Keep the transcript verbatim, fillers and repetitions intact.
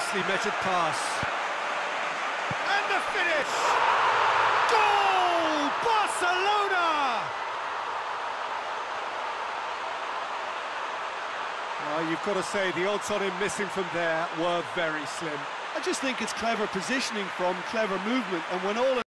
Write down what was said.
nicely measured pass. And the finish! Goal! Barcelona! Well, you've got to say the odds on him missing from there were very slim. I just think it's clever positioning from clever movement, and when all